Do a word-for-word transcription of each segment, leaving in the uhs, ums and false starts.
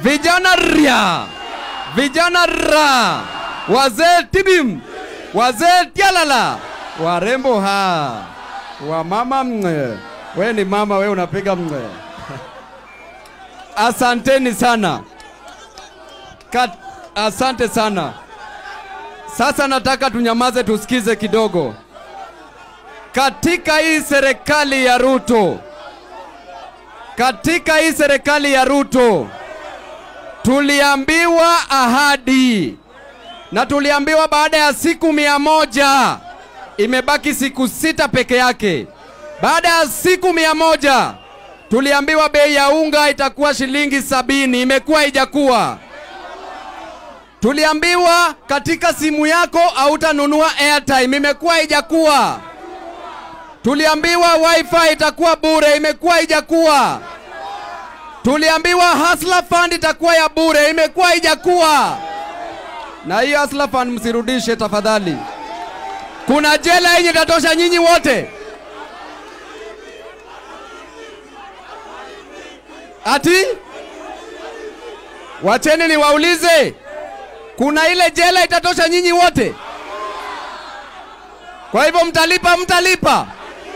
vijana ria, vijana ra, wazee tibim, wazee tialala, warembo ha, wa mama mwe. We ni mama, we unapiga mwe. Asanteni sana. Kat, asante sana. Sasa nataka tunyamaze tusikize kidogo. Katika hii serikali ya Ruto, katika hii serikali ya Ruto, tuliambiwa ahadi. Na tuliambiwa baada ya siku mia moja, imebaki siku sita peke yake. Baada ya siku mia moja, tuliambiwa bei ya unga itakuwa shilingi sabini, imekuwa ijakuwa. Tuliambiwa katika simu yako hautanunua airtime, imekuwa ijakuwa. Tuliambiwa wifi itakuwa bure, imekuwa ijakuwa. Tuliambiwa hustler fund itakuwa ya bure, imekuwa ijakuwa. Na hiyo hustler fund msirudishe tafadhali. Kuna jela yenye tatosha nyinyi wote. Ati? Wacheni niwaulize. Kuna ile jela itatosha nyinyi wote? Kwa hivyo mtalipa, mtalipa.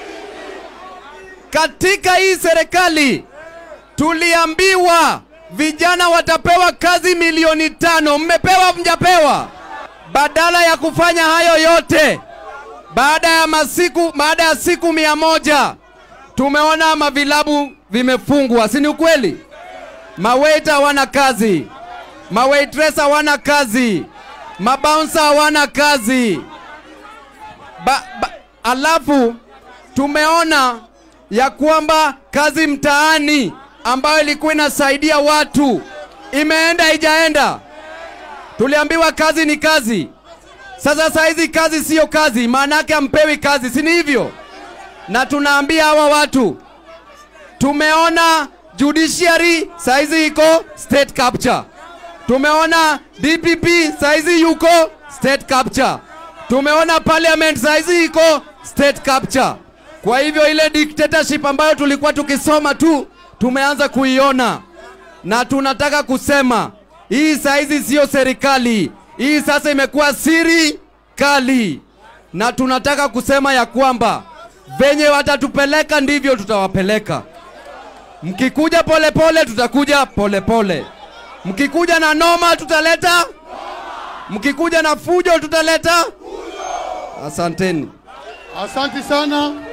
Katika hii serikali tuliambiwa vijana watapewa kazi milioni tano. Mmepewa, mjapewa? Badala ya kufanya hayo yote, baada ya masiku, baada ya siku mia moja, tumeona mavilabu vimefungwa. Si ni ukweli? Mawaiter wana kazi, mawaitress wana kazi, mabouncer wana kazi. Ba, ba, alafu tumeona ya kwamba kazi mtaani ambayo ilikuwa inasaidia watu imeenda ijaenda. Tuliambiwa kazi ni kazi. Sasa saizi kazi sio kazi, maana yake ampewi kazi, si ni hivyo? Na tunaambia hawa watu, tumeona judiciary saizi iko state capture. Tumeona D P P saizi yuko state capture. Tumeona parliament saizi iko state capture. Kwa hivyo ile dictatorship ambayo tulikuwa tukisoma tu, tumeanza kuiona. Na tunataka kusema, hii saizi sio serikali. Hii sasa imekuwa siri kali. Na tunataka kusema ya kwamba venye watatupeleka ndivyo tutawapeleka. Mkikuja pole pole, tutakuja pole pole. Mkikuja na noma, tutaleta. Mkikuja na fujo, tutaleta. Asanteni. Asante sana.